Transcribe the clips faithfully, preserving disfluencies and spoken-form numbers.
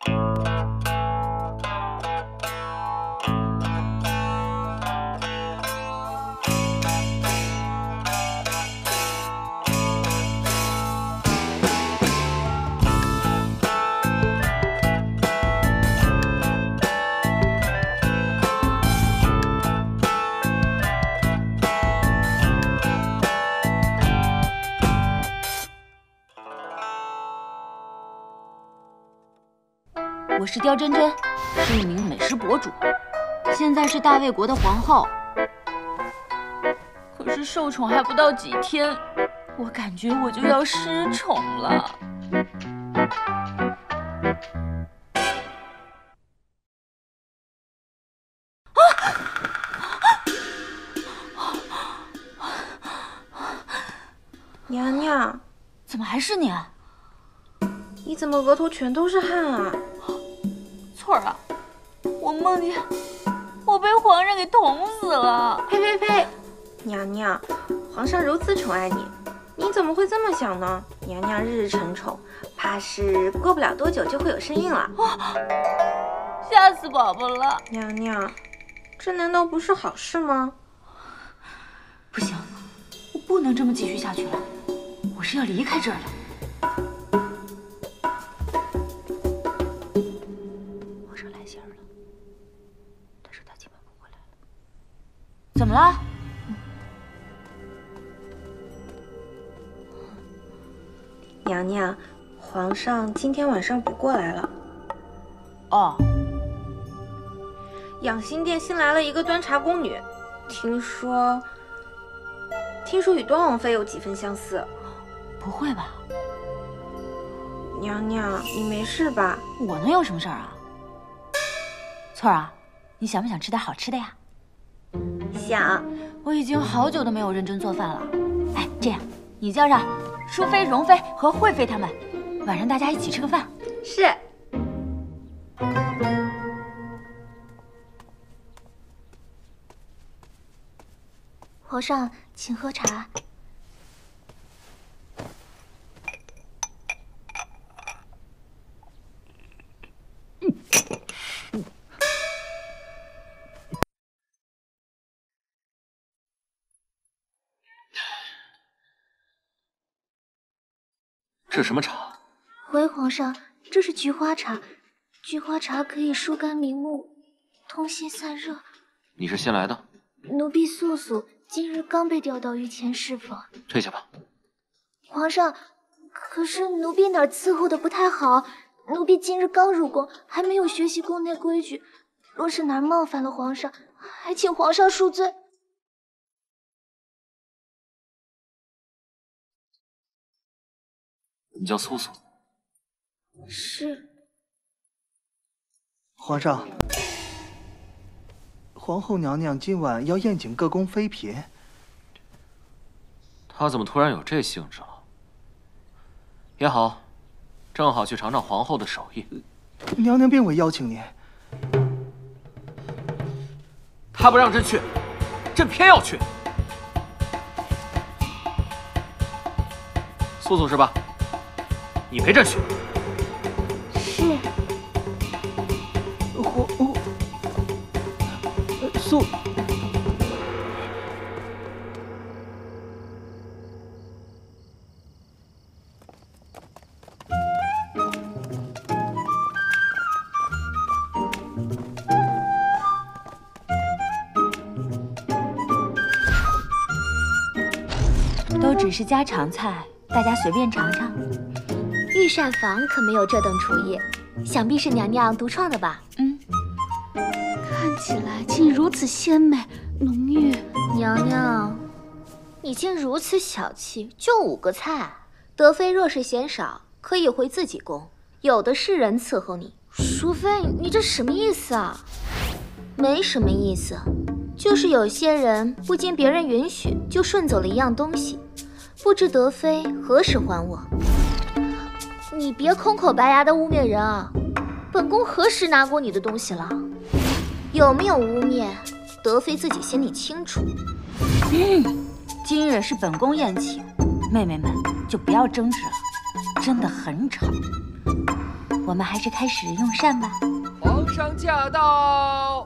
我是刁真真，是一名美食博主，现在是大魏国的皇后。可是受宠还不到几天，我感觉我就要失宠了。 娘娘， 怎么还是你？ 你怎么额头全都是汗啊？ 翠儿啊，我梦见我被皇上给捅死了！ 呸呸呸！娘娘，皇上如此宠爱你，你怎么会这么想呢？娘娘日日承宠，怕是过不了多久就会有身孕了。 哦，吓死宝宝了！ 娘娘，这难道不是好事吗？ 不行，我不能这么继续下去了，我是要离开这儿的。怎么了？ 娘娘，皇上今天晚上不过来了。 哦。 养心殿新来了一个端茶宫女，听说，听说与端王妃有几分相似。 不会吧？ 娘娘，你没事吧？ 我能有什么事儿啊？翠儿啊，你想不想吃点好吃的呀？ 想， 我已经好久都没有认真做饭了。哎，这样，你叫上淑妃、容妃和惠妃他们，晚上大家一起吃个饭。 是。 皇上，请喝茶。 这什么茶？ 回皇上，这是菊花茶，菊花茶可以疏肝明目，通心散热。 你是新来的？ 奴婢素素今日刚被调到御前侍奉。 退下吧。 皇上，可是奴婢哪儿伺候的不太好？奴婢今日刚入宫，还没有学习宫内规矩，若是哪儿冒犯了皇上，还请皇上恕罪。 你叫素素？ 是。 皇上，皇后娘娘今晚要宴请各宫妃嫔。 她怎么突然有这兴致了？也好，正好去尝尝皇后的手艺。 娘娘并未邀请您。 她不让朕去，朕偏要去。素素是吧？你陪朕去。 是。 皇皇素。 都只是家常菜，大家随便尝尝。 御膳房可没有这等厨艺，想必是娘娘独创的吧？ 嗯， 看起来竟如此鲜美浓郁。 娘娘，你竟如此小气，就五个菜。德妃若是嫌少，可以回自己宫，有的是人伺候你。淑妃，你这什么意思啊？没什么意思，就是有些人不经别人允许就顺走了一样东西，不知德妃何时还我。你别空口白牙的污蔑人啊！本宫何时拿过你的东西了？有没有污蔑，德妃自己心里清楚。 嗯，今日是本宫宴请，妹妹们就不要争执了，真的很吵。 我们还是开始用膳吧。 皇上驾到！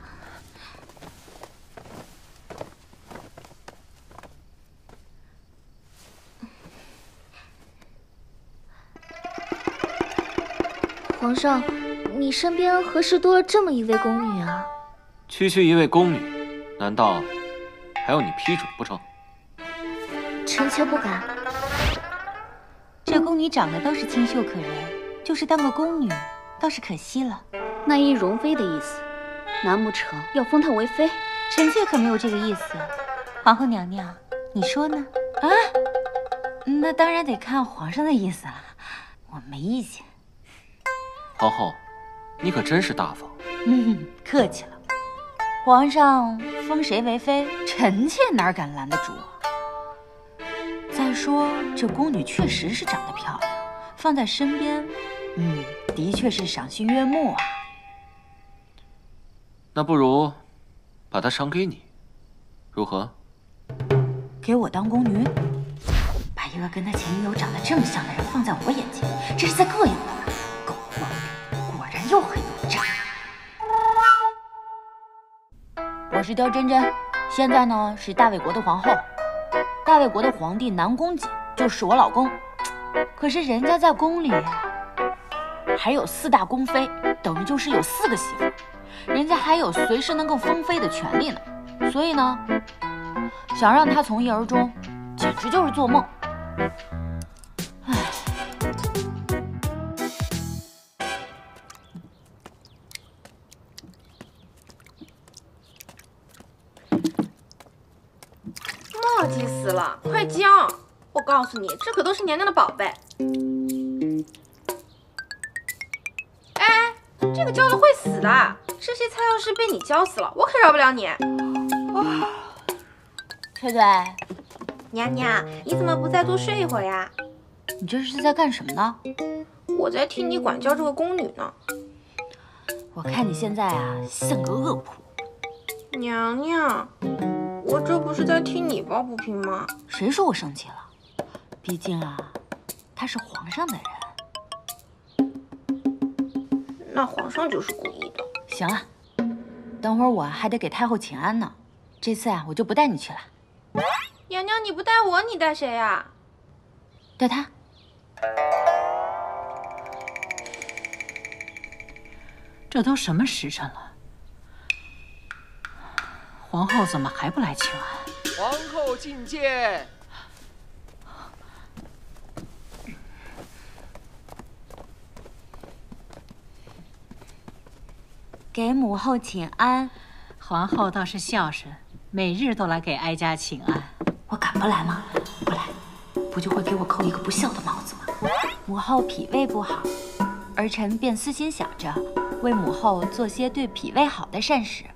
皇上，你身边何时多了这么一位宫女啊？ 区区一位宫女，难道还要你批准不成？ 臣妾不敢。 这宫女长得倒是清秀可人，就是当个宫女，倒是可惜了。 那依容妃的意思，难不成要封她为妃？ 臣妾可没有这个意思。皇后娘娘，你说呢？啊？那当然得看皇上的意思了，我没意见。 皇后，你可真是大方。 嗯，客气了。皇上封谁为妃，臣妾哪敢拦得住啊？再说这宫女确实是长得漂亮，放在身边，嗯，的确是赏心悦目啊。 那不如把她赏给你，如何？ 给我当宫女？把一个跟她前女友长得这么像的人放在我眼前，这是在膈应我。狗皇帝，果然又黑又渣。我是刁真真，现在呢是大魏国的皇后。大魏国的皇帝南宫瑾就是我老公，可是人家在宫里还有四大宫妃，等于就是有四个媳妇，人家还有随时能够封妃的权利呢。所以呢，想让他从一而终，简直就是做梦。唉。 磨叽死了，快浇！我告诉你，这可都是娘娘的宝贝。哎，这个浇了会死的，这些菜要是被你浇死了，我可饶不了你。 翠翠， 娘娘，你怎么不再多睡一会儿呀？ 你这是在干什么呢？ 我在替你管教这个宫女呢。 我看你现在啊，像个恶仆。 娘娘，我这不是在替你抱不平吗？ 谁说我生气了？毕竟啊，他是皇上的人。 那皇上就是故意的。 行了，等会儿我还得给太后请安呢。这次啊，我就不带你去了。 娘娘，你不带我，你带谁呀？ 带他。 这都什么时辰了？皇后怎么还不来请安？ 皇后觐见。 给母后请安。 皇后倒是孝顺，每日都来给哀家请安。 我敢不来吗？不来，不就会给我扣一个不孝的帽子吗？母后脾胃不好，儿臣便私心想着为母后做些对脾胃好的善事。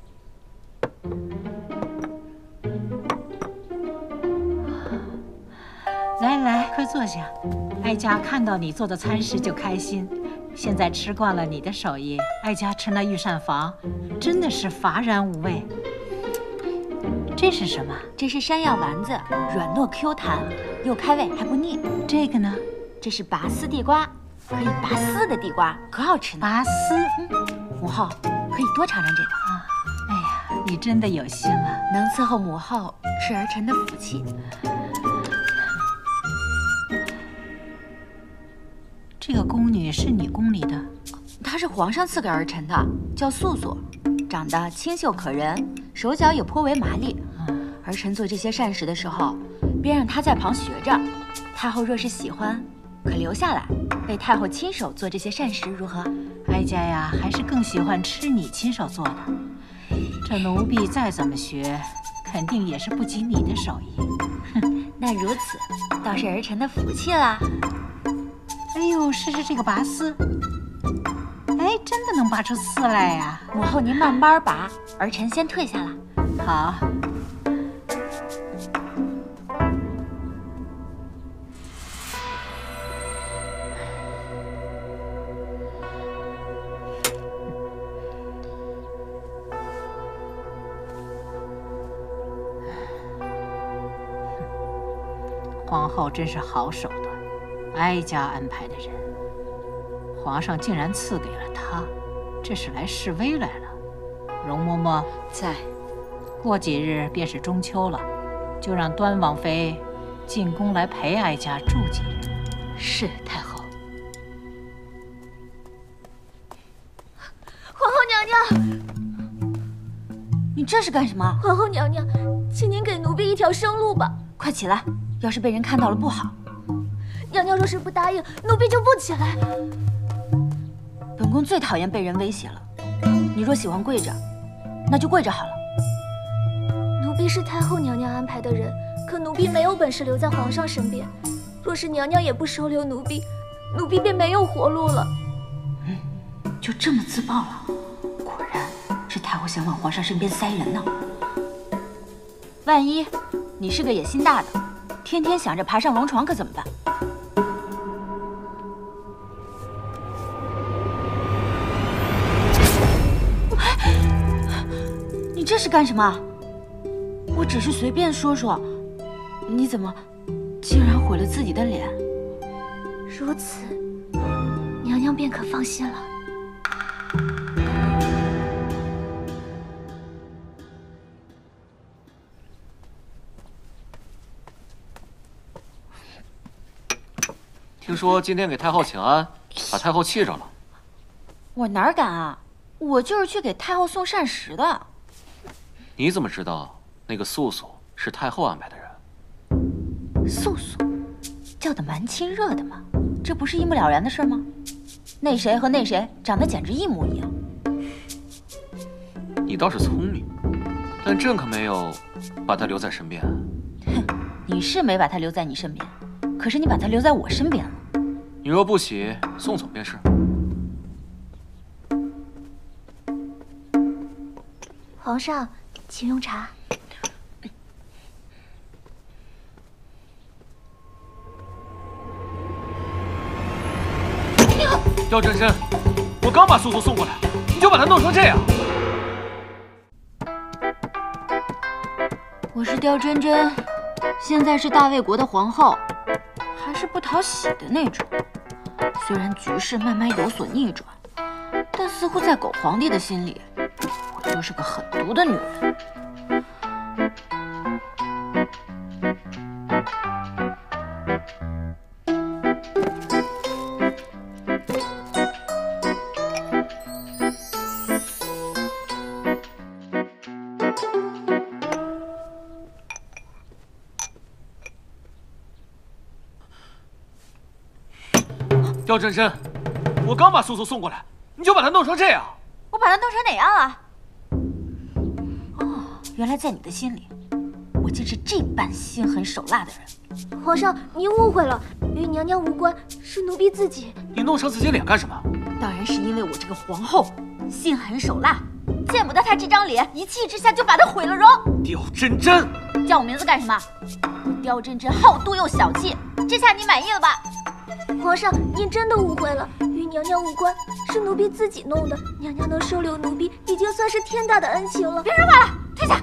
来来，快坐下。哀家看到你做的餐食就开心。现在吃惯了你的手艺，哀家吃那御膳房真的是乏然无味。这是什么？ 这是山药丸子，软糯 Q 弹，又开胃还不腻。 这个呢？ 这是拔丝地瓜，可以拔丝的地瓜，可好吃呢。 拔丝， 嗯，母后可以多尝尝这个啊。哎呀，你真的有心了， 能伺候母后是儿臣的福气。 这个宫女是你宫里的？ 她是皇上赐给儿臣的，叫素素，长得清秀可人，手脚也颇为麻利。嗯，儿臣做这些善事的时候，便让她在旁学着。太后若是喜欢，可留下来为太后亲手做这些善事，如何？ 哀家呀，还是更喜欢吃你亲手做的。这奴婢再怎么学，肯定也是不及你的手艺。 那如此，倒是儿臣的福气啦。 哎呦，试试这个拔丝，哎，真的能拔出丝来呀！ 母后您慢慢拔，儿臣先退下了。 好。皇后真是好手段。哀家安排的人， 皇上竟然赐给了他，这是来示威来了。容嬷嬷在。 过几日便是中秋了，就让端王妃进宫来陪哀家住几日。 是太后。 皇后娘娘， 你这是干什么？ 皇后娘娘，请您给奴婢一条生路吧。 快起来，要是被人看到了不好。 娘娘若是不答应，奴婢就不起来。 本宫最讨厌被人威胁了。你若喜欢跪着，那就跪着好了。 奴婢是太后娘娘安排的人，可奴婢没有本事留在皇上身边。若是娘娘也不收留奴婢，奴婢便没有活路了。 嗯，就这么自爆了？果然是太后想往皇上身边塞人呢。万一你是个野心大的，天天想着爬上龙床，可怎么办？你这是干什么？我只是随便说说，你怎么竟然毁了自己的脸？ 如此，娘娘便可放心了。 听说今天给太后请安，把太后气着了。 我哪敢啊！我就是去给太后送膳食的。 你怎么知道那个素素是太后安排的人？ 素素，叫的蛮亲热的嘛，这不是一目了然的事吗？那谁和那谁长得简直一模一样。 你倒是聪明，但朕可没有把她留在身边。 哼，你是没把她留在你身边，可是你把她留在我身边了。 你若不喜，送走便是。 皇上，请用茶。 刁真真，我刚把素素送过来，你就把她弄成这样。 我是刁真真，现在是大魏国的皇后，还是不讨喜的那种。虽然局势慢慢有所逆转，但似乎在狗皇帝的心里，我就是个狠毒的女人。 刁真真，我刚把素素送过来，你就把她弄成这样。 我把她弄成哪样啊？哦，原来在你的心里，我竟是这般心狠手辣的人。 皇上，您误会了，与娘娘无关，是奴婢自己。 你弄成自己脸干什么？ 当然是因为我这个皇后心狠手辣，见不得她这张脸，一气之下就把她毁了容。 刁真真， 叫我名字干什么？我刁真真好妒又小气，这下你满意了吧？ 皇上，您真的误会了，与娘娘无关，是奴婢自己弄的。娘娘能收留奴婢，已经算是天大的恩情了。 别说话了，退下。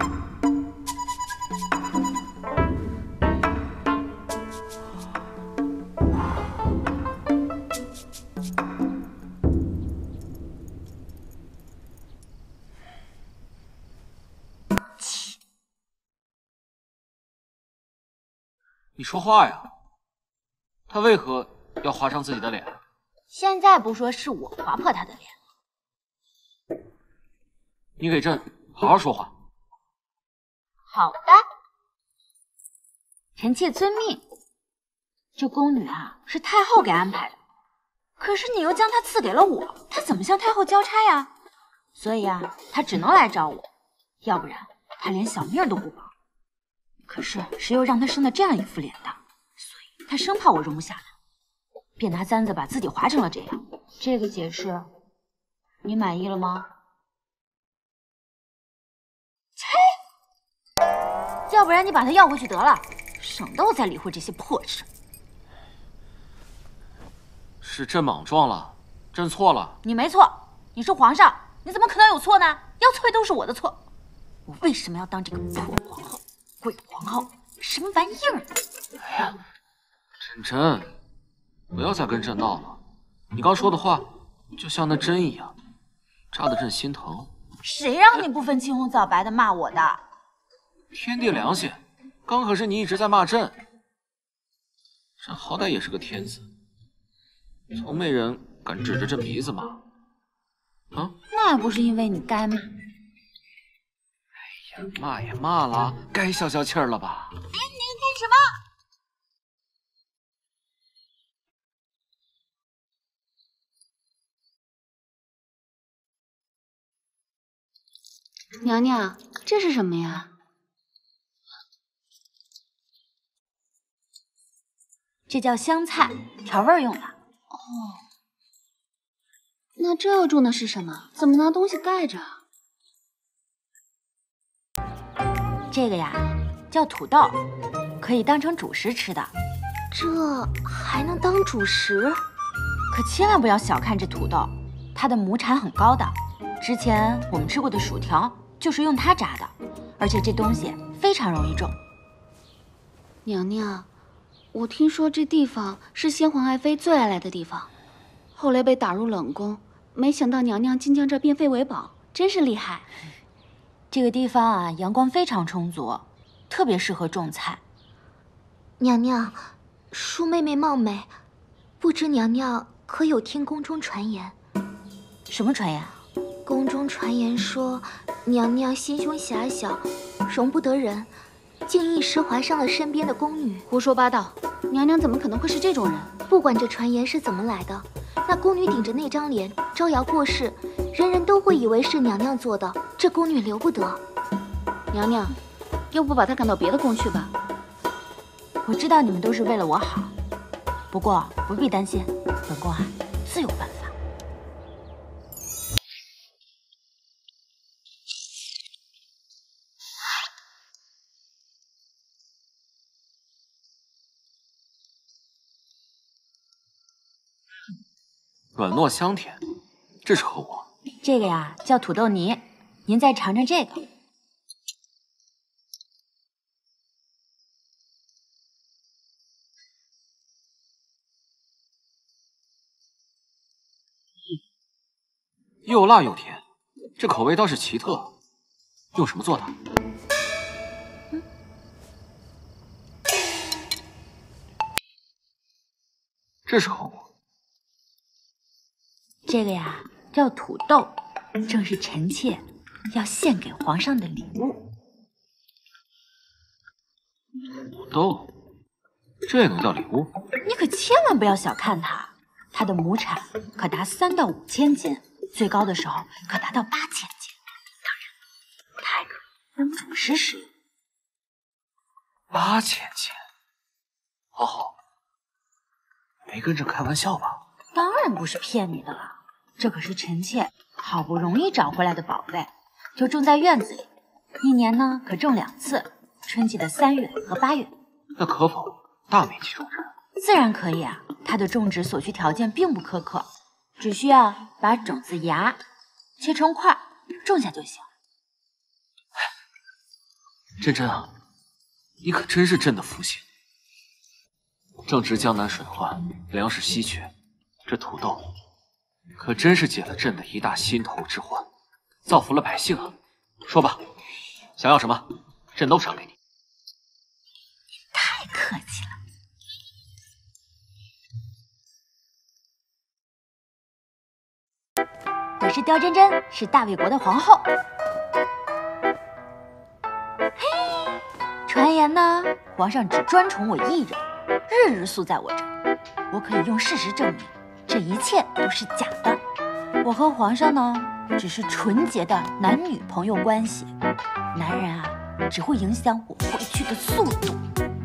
你说话呀！他为何要划伤自己的脸？ 现在不说是我划破他的脸。 你给朕好好说话。 好的，臣妾遵命。这宫女啊，是太后给安排的，可是你又将她赐给了我，她怎么向太后交差呀？所以啊，她只能来找我，要不然她连小命都不保。可是谁又让她生了这样一副脸的？所以她生怕我容不下她，便拿簪子把自己划成了这样。这个解释，你满意了吗？切！要不然你把她要回去得了，省得我再理会这些破事。 是朕莽撞了，朕错了。 你没错，你是皇上，你怎么可能有错呢？要错都是我的错。我为什么要当这个破皇后、鬼皇后？什么玩意儿？ 哎呀，真真，不要再跟朕闹了。你刚说的话， 就像那针一样，扎得朕心疼。 谁让你不分青红皂白的骂我的？ 天地良心，刚可是你一直在骂朕。朕好歹也是个天子，从没人敢指着朕鼻子骂。啊？ 那也不是因为你该骂。哎呀，骂也骂了，该消消气儿了吧？哎，你干什么？ 娘娘，这是什么呀？ 这叫香菜，调味用的。 哦，那这要种的是什么？怎么拿东西盖着？ 这个呀，叫土豆，可以当成主食吃的。 这还能当主食？ 可千万不要小看这土豆，它的亩产很高的。之前我们吃过的薯条就是用它炸的，而且这东西非常容易种。 娘娘，我听说这地方是先皇爱妃最爱来的地方，后来被打入冷宫，没想到娘娘竟将这变废为宝，真是厉害。 这个地方啊，阳光非常充足，特别适合种菜。 娘娘，恕妹妹冒昧，不知娘娘可有听宫中传言？ 什么传言？ 宫中传言说，娘娘心胸狭小，容不得人，竟一时怀上了身边的宫女。 胡说八道！娘娘怎么可能会是这种人？ 不管这传言是怎么来的，那宫女顶着那张脸招摇过市，人人都会以为是娘娘做的，这宫女留不得。 娘娘，要不把她赶到别的宫去吧？ 我知道你们都是为了我好，不过不必担心，本宫啊自有办法。 软糯香甜，这是何物？ 这个呀叫土豆泥，您再尝尝这个。 又辣又甜，这口味倒是奇特。用什么做的？嗯、这是何物？ 这个呀叫土豆，正是臣妾要献给皇上的礼物。 土豆，这能叫礼物？ 你可千万不要小看它，它的亩产可达三到五千斤，最高的时候可达到八千斤。当然，它还可以当主食使用。 八千斤，皇后，没跟朕开玩笑吧？ 当然不是骗你的了。这可是臣妾好不容易找回来的宝贝，就种在院子里，一年呢可种两次，春季的三月和八月。 那可否大面积种植？ 自然可以啊，它的种植所需条件并不苛刻，只需要把种子芽切成块种下就行。 珍珍啊，你可真是朕的福星。正值江南水患，粮食稀缺，这土豆可真是解了朕的一大心头之患，造福了百姓啊！说吧，想要什么，朕都赏给你。 太客气了。我是刁珍珍，是大魏国的皇后。嘿，传言呢，皇上只专宠我一人，日日宿在我这儿。我可以用事实证明，这一切都是假的。我和皇上呢，只是纯洁的男女朋友关系。男人啊，只会影响我回去的速度。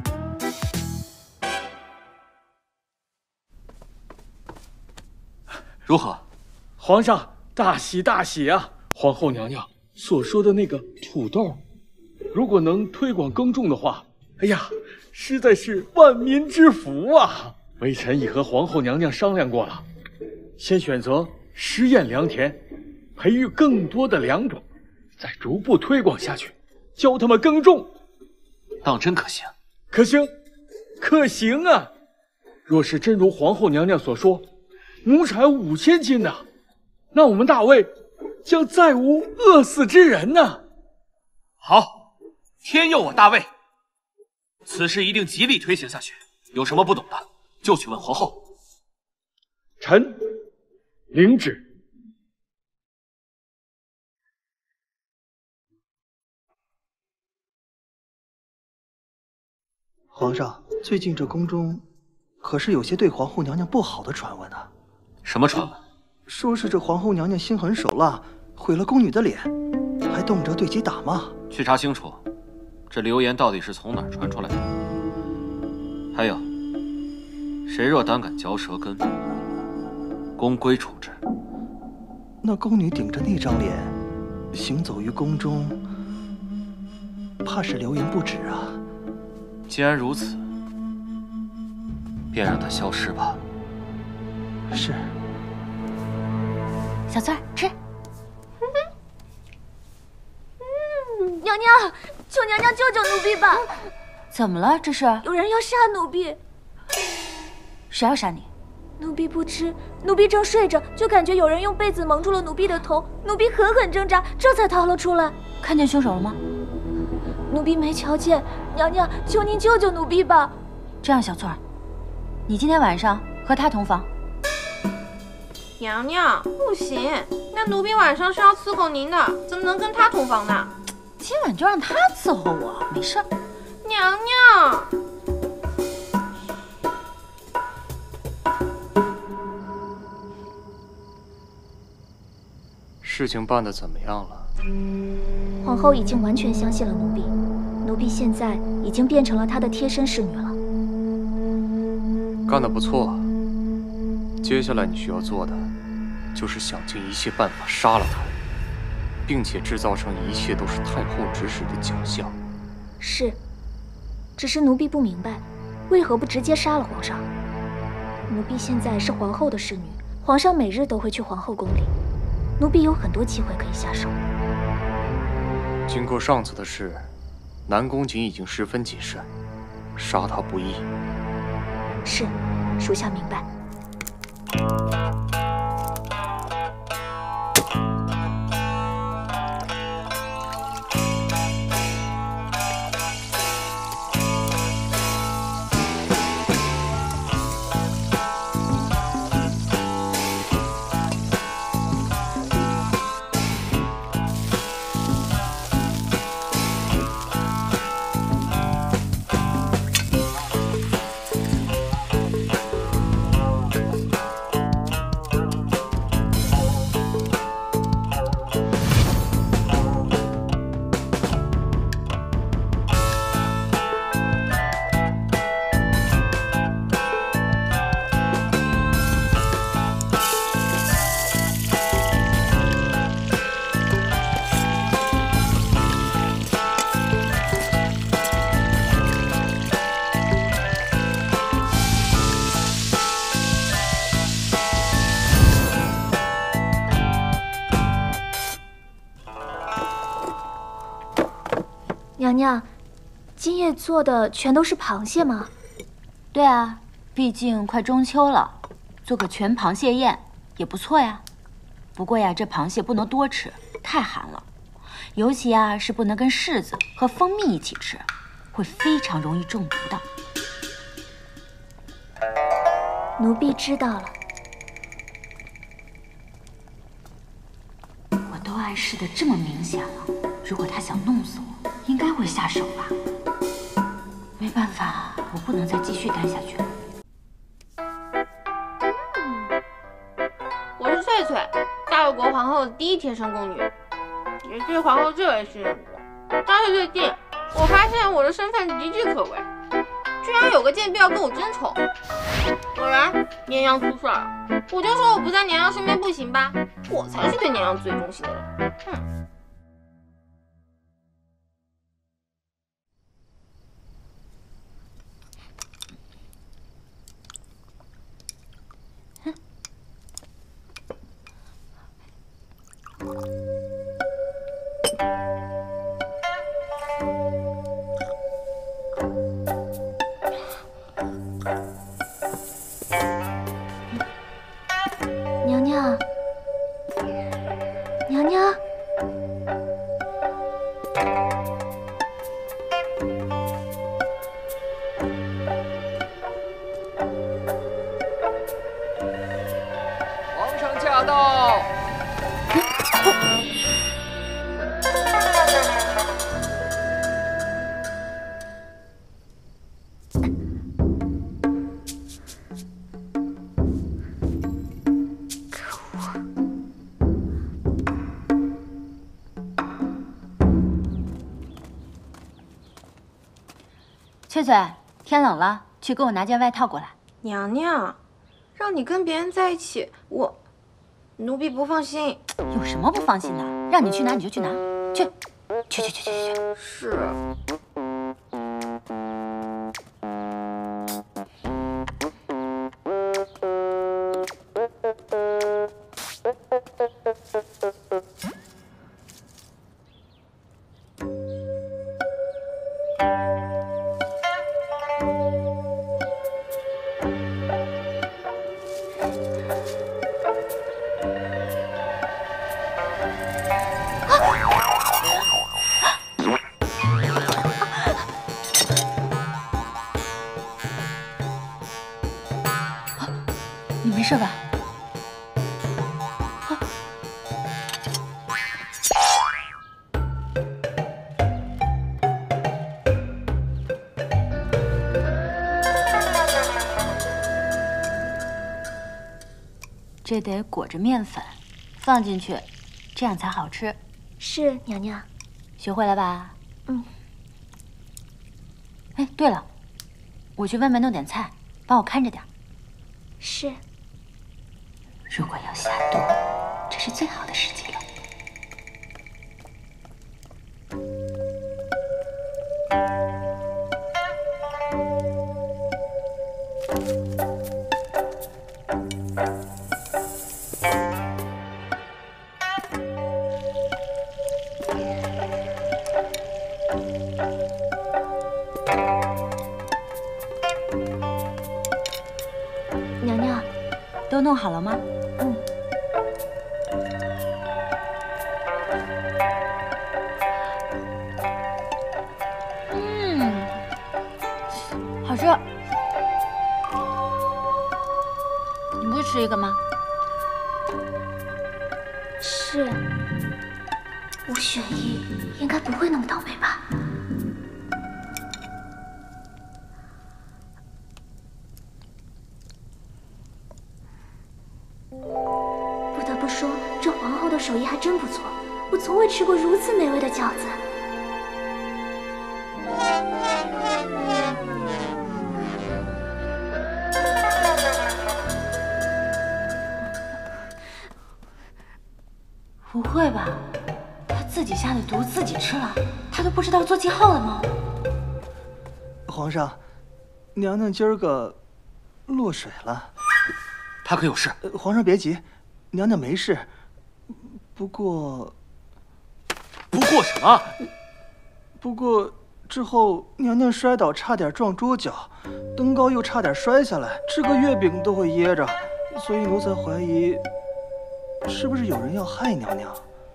如何？ 皇上大喜大喜啊！皇后娘娘所说的那个土豆，如果能推广耕种的话，哎呀，实在是万民之福啊！微臣已和皇后娘娘商量过了，先选择实验良田，培育更多的良种，再逐步推广下去，教他们耕种。 当真可行？ 可行，可行啊！若是真如皇后娘娘所说，亩产五千斤呢、啊， 那我们大魏将再无饿死之人呢。 好，天佑我大魏！此事一定极力推行下去。有什么不懂的，就去问皇后。 臣领旨。 皇上，最近这宫中可是有些对皇后娘娘不好的传闻啊。 什么传闻？ 说是这皇后娘娘心狠手辣，毁了宫女的脸，还动辄对其打骂。 去查清楚，这流言到底是从哪儿传出来的？还有，谁若胆敢嚼舌根，宫规处置。 那宫女顶着那张脸，行走于宫中，怕是流言不止啊。 既然如此，便让她消失吧。 是。 小翠儿吃。 嗯，娘娘，求娘娘救救奴婢吧！ 怎么了？这是有人要杀奴婢。 谁要杀你？ 奴婢不知，奴婢正睡着，就感觉有人用被子蒙住了奴婢的头，奴婢狠狠挣扎，这才逃了出来。 看见凶手了吗？ 奴婢没瞧见。娘娘，求您救救奴婢吧！ 这样，小翠儿，你今天晚上和他同房。 娘娘，不行，那奴婢晚上是要伺候您的，怎么能跟他同房呢？ 今晚就让他伺候我，没事。 娘娘。 事情办得怎么样了？ 皇后已经完全相信了奴婢，奴婢现在已经变成了她的贴身侍女了。 干得不错，接下来你需要做的，就是想尽一切办法杀了他，并且制造成一切都是太后指使的假象。 是，只是奴婢不明白，为何不直接杀了皇上？奴婢现在是皇后的侍女，皇上每日都会去皇后宫里，奴婢有很多机会可以下手。 经过上次的事，南宫瑾已经十分谨慎，杀他不易。 是，属下明白。娘娘，今夜做的全都是螃蟹吗？ 对啊，毕竟快中秋了，做个全螃蟹宴也不错呀。不过呀，这螃蟹不能多吃，太寒了，尤其呀是不能跟柿子和蜂蜜一起吃，会非常容易中毒的。 奴婢知道了。 我都暗示的这么明显了，如果他想弄死我，应该会下手吧？没办法，我不能再继续待下去了。 我是翠翠，大魏国皇后的第一贴身宫女，也是皇后最为信任的。但是最近，我发现我的身份岌岌可危，居然有个贱婢要跟我争宠。果然，娘娘出事了。我就说我不在娘娘身边不行吧，我才是对娘娘最忠心的人。哼。 娘娘， 娘娘。 皇上驾到！ 可恶！ 翠翠，天冷了，去给我拿件外套过来。 娘娘，让你跟别人在一起，我奴婢不放心。 有什么不放心的？让你去拿你就去拿，去，去去去去去去。 是。 你没事吧？啊！这得裹着面粉，放进去，这样才好吃。 是娘娘。 学会了吧？ 嗯。 哎，对了，我去外面弄点菜，帮我看着点。 是。 如果要下毒，这是最好的时机了。 娘娘， 都弄好了吗？ 嗯， 嗯，好吃。你不吃一个吗？ 是。吴雪逸应该不会那么倒霉吧？不得不说，这皇后的手艺还真不错，我从未吃过如此美味的饺子。 不会吧？他自己下的毒自己吃了，他都不知道做记号了吗？ 皇上，娘娘今儿个落水了。 她可有事？ 呃，皇上别急，娘娘没事。不过， 不过什么？ 不过之后娘娘摔倒，差点撞桌角，登高又差点摔下来，吃个月饼都会噎着，所以奴才怀疑，是不是有人要害娘娘？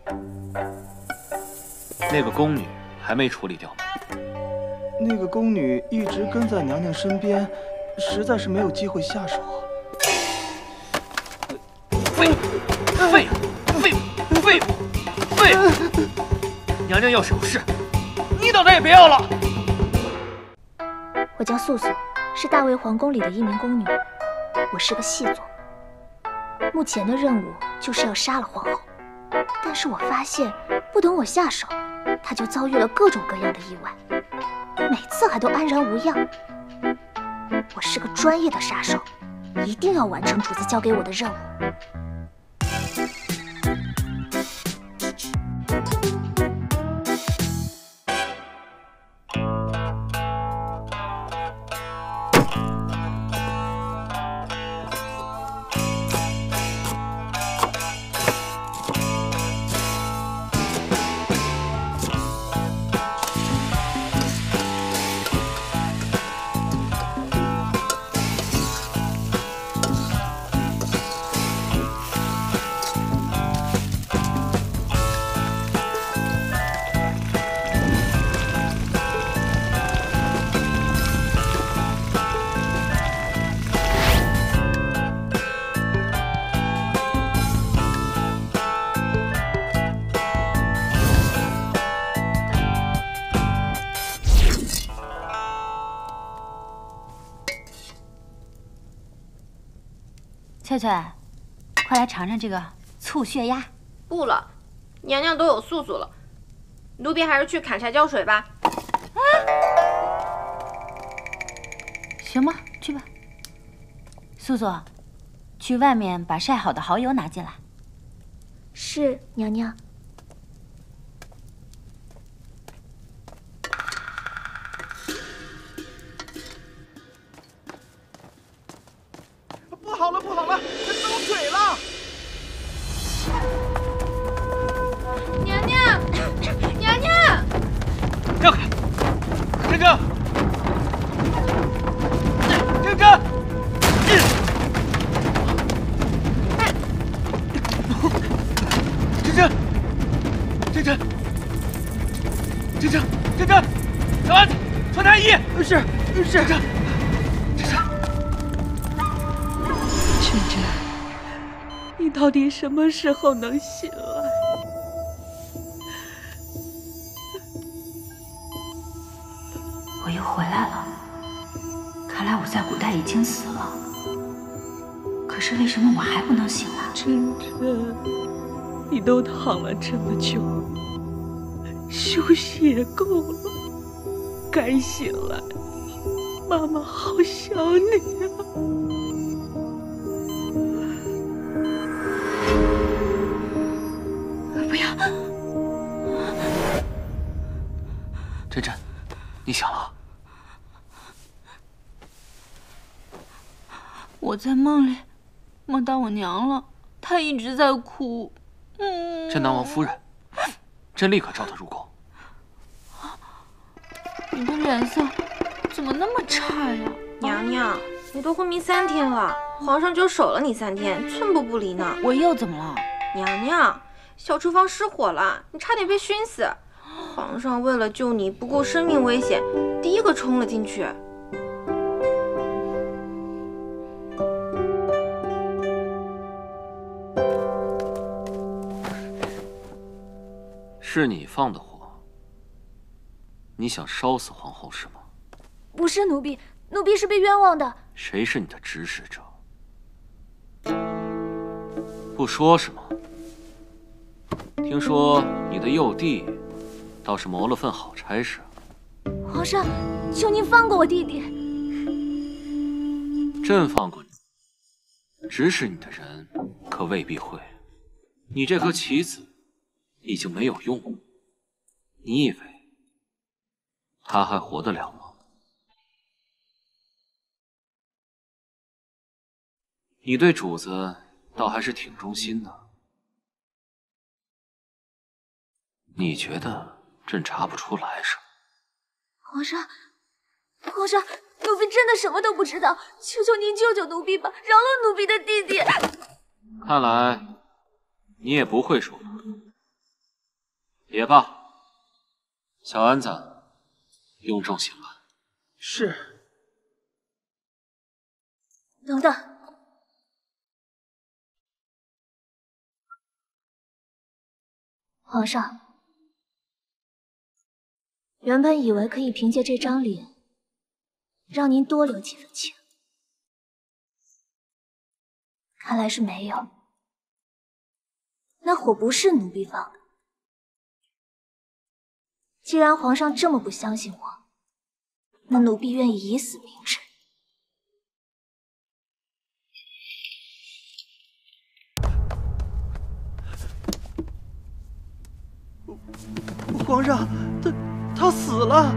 那个宫女还没处理掉吗？ 那个宫女一直跟在娘娘身边，实在是没有机会下手。 废废废废废！娘娘要是有事，你当然也别要了。 我叫素素，是大魏皇宫里的一名宫女，我是个细作。目前的任务就是要杀了皇后，但是我发现不等我下手，她就遭遇了各种各样的意外，每次还都安然无恙。我是个专业的杀手，一定要完成主子交给我的任务。 翠翠，快来尝尝这个醋血鸭。 不了，娘娘都有素素了，奴婢还是去砍柴浇水吧。 行吧，去吧。素素，去外面把晒好的蚝油拿进来。 是，娘娘。 不好了，不好了，这遭水了！ 娘娘，娘娘， 让开！珍珍，珍珍，珍珍，珍珍，珍珍，珍珍，小安子，穿太医。 是是， 珍珍，珍珍。 珍珍，你到底什么时候能醒来？ 我又回来了，看来我在古代已经死了。可是为什么我还不能醒来？ 珍珍，你都躺了这么久，休息也够了，该醒来。妈妈好想你啊！ 不要！ 珍珍，你醒了？ 我在梦里梦到我娘了，她一直在哭。嗯。 镇南王夫人，朕立刻召她入宫。 你的脸色怎么那么差呀？娘娘，你都昏迷三天了，皇上就守了你三天，寸步不离呢。 我又怎么了？ 娘娘，小厨房失火了，你差点被熏死。皇上为了救你不顾生命危险，第一个冲了进去。 是你放的火，你想烧死皇后是吗？ 不是奴婢，奴婢是被冤枉的。 谁是你的指使者？不说是吗？听说你的幼弟倒是谋了份好差事。 皇上，求您放过我弟弟。 朕放过你，指使你的人可未必会。你这颗棋子已经没有用了，你以为他还活得了吗？你对主子倒还是挺忠心的。你觉得朕查不出来是吗？ 皇上，皇上，奴婢真的什么都不知道，求求您救救奴婢吧，饶了奴婢的弟弟。 看来你也不会说法。也罢，小安子，雍正醒了。 是。 等等。皇上，原本以为可以凭借这张脸，让您多留几分情，看来是没有。那火不是奴婢放的。既然皇上这么不相信我，那奴婢愿意以死明志。 皇上，他他死了。